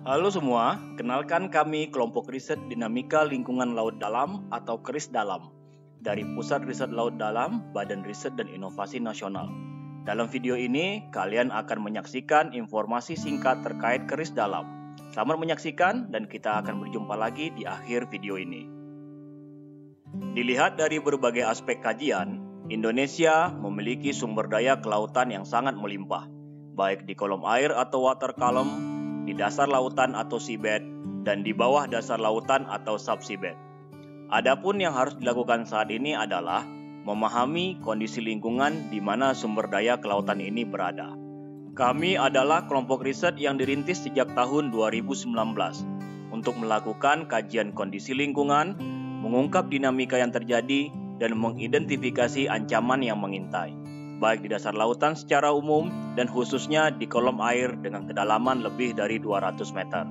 Halo semua, kenalkan kami kelompok riset dinamika lingkungan laut dalam atau KRIS Dalam dari Pusat Riset Laut Dalam, Badan Riset dan Inovasi Nasional. Dalam video ini, kalian akan menyaksikan informasi singkat terkait KRIS Dalam. Selamat menyaksikan dan kita akan berjumpa lagi di akhir video ini. Dilihat dari berbagai aspek kajian, Indonesia memiliki sumber daya kelautan yang sangat melimpah, baik di kolom air atau water column, di dasar lautan atau seabed, dan di bawah dasar lautan atau subseabed. Adapun yang harus dilakukan saat ini adalah memahami kondisi lingkungan di mana sumber daya kelautan ini berada. Kami adalah kelompok riset yang dirintis sejak tahun 2019 untuk melakukan kajian kondisi lingkungan, mengungkap dinamika yang terjadi, dan mengidentifikasi ancaman yang mengintai, baik di dasar lautan secara umum dan khususnya di kolom air dengan kedalaman lebih dari 200 meter.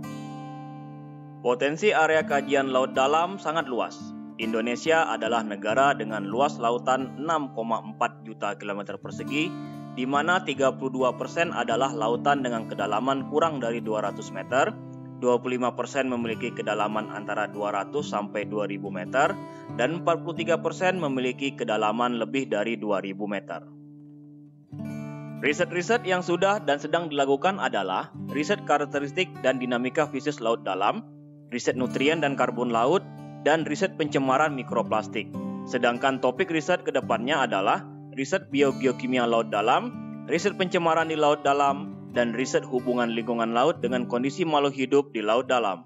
Potensi area kajian laut dalam sangat luas. Indonesia adalah negara dengan luas lautan 6,4 juta km persegi, di mana 32% adalah lautan dengan kedalaman kurang dari 200 meter, 25% memiliki kedalaman antara 200 sampai 2000 meter, dan 43% memiliki kedalaman lebih dari 2000 meter. Riset-riset yang sudah dan sedang dilakukan adalah riset karakteristik dan dinamika fisis laut dalam, riset nutrien dan karbon laut, dan riset pencemaran mikroplastik. Sedangkan topik riset ke depannya adalah riset biogeokimia laut dalam, riset pencemaran di laut dalam, dan riset hubungan lingkungan laut dengan kondisi makhluk hidup di laut dalam.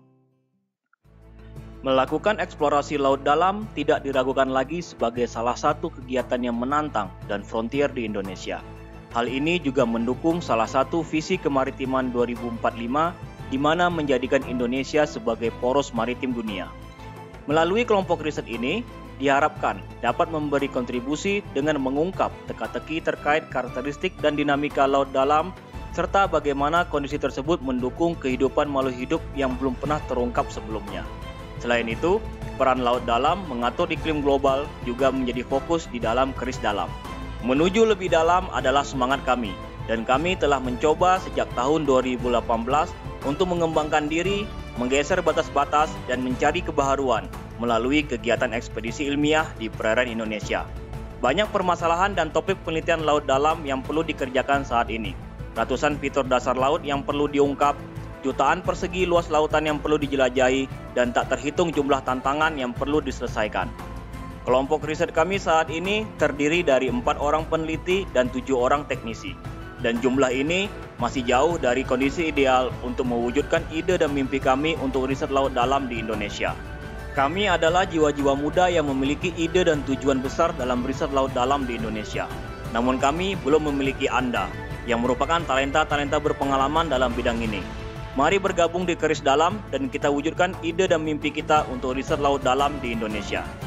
Melakukan eksplorasi laut dalam tidak diragukan lagi sebagai salah satu kegiatan yang menantang dan frontier di Indonesia. Hal ini juga mendukung salah satu visi kemaritiman 2045 di mana menjadikan Indonesia sebagai poros maritim dunia. Melalui kelompok riset ini, diharapkan dapat memberi kontribusi dengan mengungkap teka-teki terkait karakteristik dan dinamika laut dalam serta bagaimana kondisi tersebut mendukung kehidupan makhluk hidup yang belum pernah terungkap sebelumnya. Selain itu, peran laut dalam mengatur iklim global juga menjadi fokus di dalam KRIS Dalam. Menuju lebih dalam adalah semangat kami, dan kami telah mencoba sejak tahun 2018 untuk mengembangkan diri, menggeser batas-batas, dan mencari kebaharuan melalui kegiatan ekspedisi ilmiah di perairan Indonesia. Banyak permasalahan dan topik penelitian laut dalam yang perlu dikerjakan saat ini. Ratusan fitur dasar laut yang perlu diungkap, jutaan persegi luas lautan yang perlu dijelajahi, dan tak terhitung jumlah tantangan yang perlu diselesaikan. Kelompok riset kami saat ini terdiri dari 4 orang peneliti dan 7 orang teknisi. Dan jumlah ini masih jauh dari kondisi ideal untuk mewujudkan ide dan mimpi kami untuk riset laut dalam di Indonesia. Kami adalah jiwa-jiwa muda yang memiliki ide dan tujuan besar dalam riset laut dalam di Indonesia. Namun kami belum memiliki Anda, yang merupakan talenta-talenta berpengalaman dalam bidang ini. Mari bergabung di KRIS Dalam dan kita wujudkan ide dan mimpi kita untuk riset laut dalam di Indonesia.